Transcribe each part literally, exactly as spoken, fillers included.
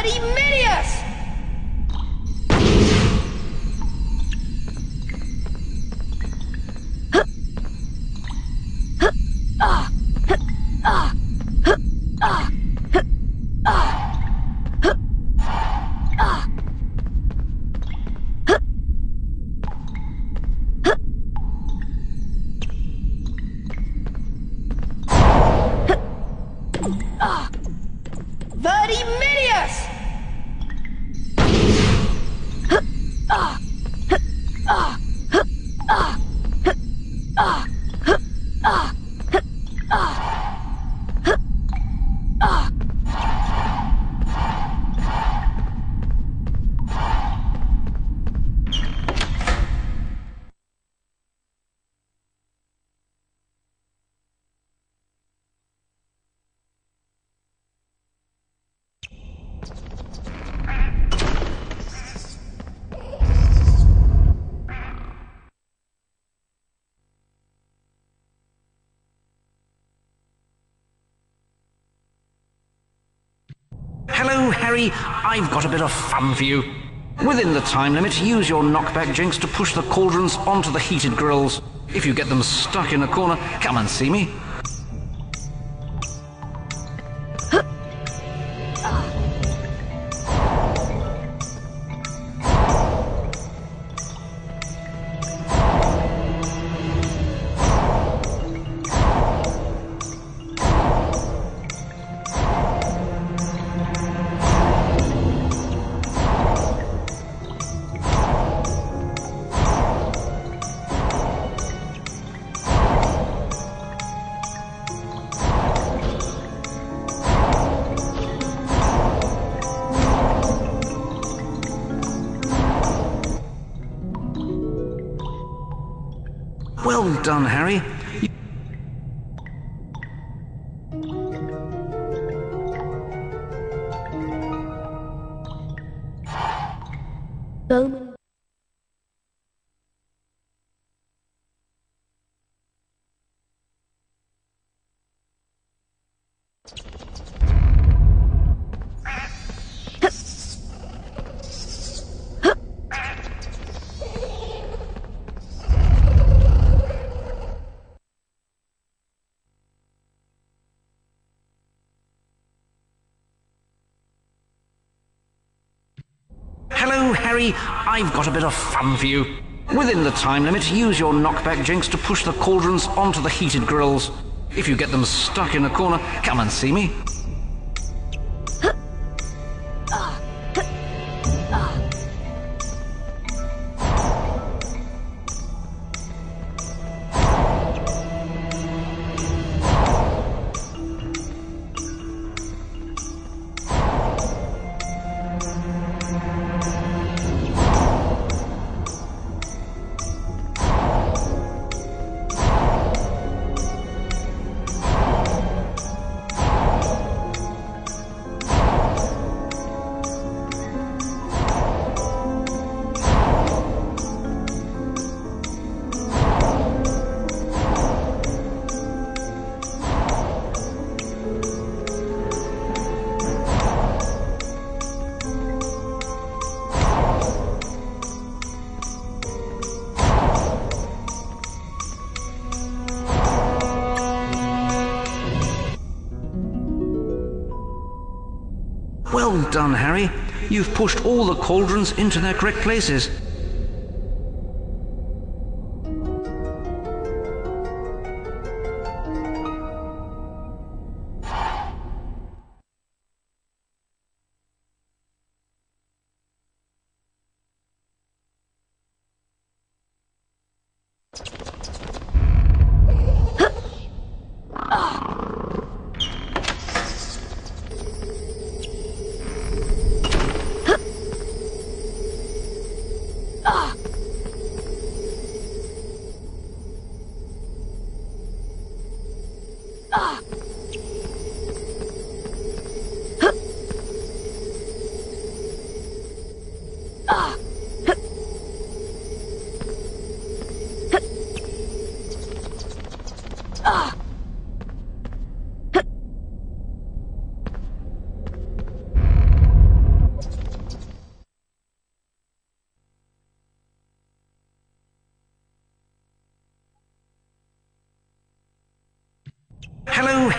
Bloody Midius! Hello, Harry. I've got a bit of fun for you. Within the time limit, use your knockback jinx to push the cauldrons onto the heated grills. If you get them stuck in a corner, come and see me. Well done, Harry. You Bowman. Hello, Harry. I've got a bit of fun for you. Within the time limit, use your knockback jinx to push the cauldrons onto the heated grills. If you get them stuck in a corner, come and see me. Well done, Harry. You've pushed all the cauldrons into their correct places.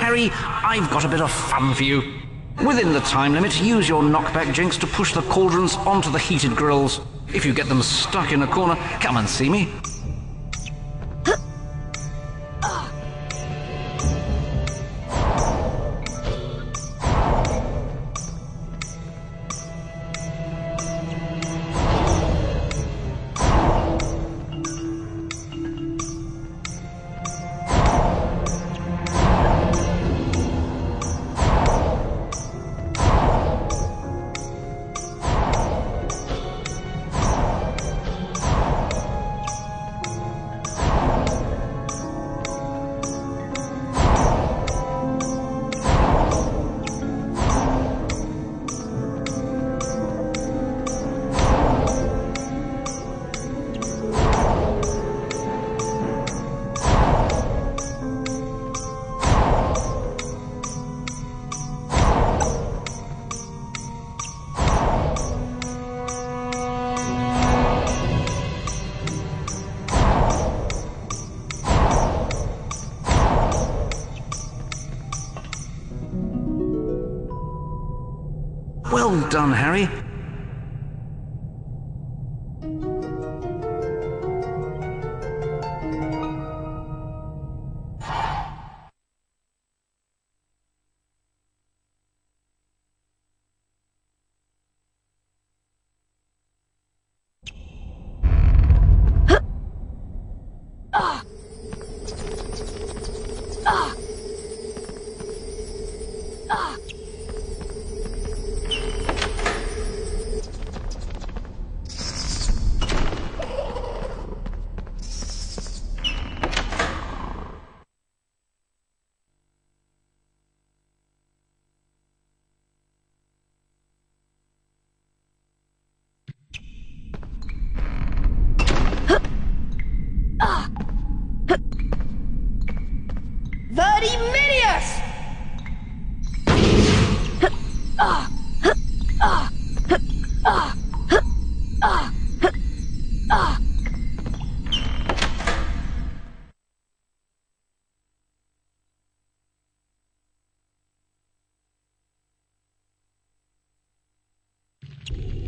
Harry, I've got a bit of fun for you. Within the time limit, use your knockback jinx to push the cauldrons onto the heated grills. If you get them stuck in a corner, come and see me. Well done, Harry. You